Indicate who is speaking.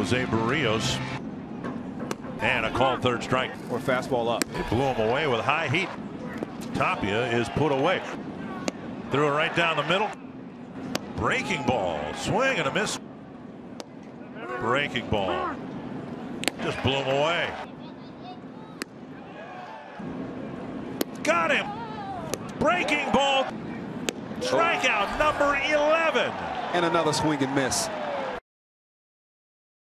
Speaker 1: Jose Berrios. And a called third strike.
Speaker 2: Or fastball up.
Speaker 1: They blew him away with high heat. Tapia is put away. Threw it right down the middle. Breaking ball. Swing and a miss. Breaking ball. Just blew him away. Got him. Breaking ball. Strikeout number 11.
Speaker 2: And another swing and miss.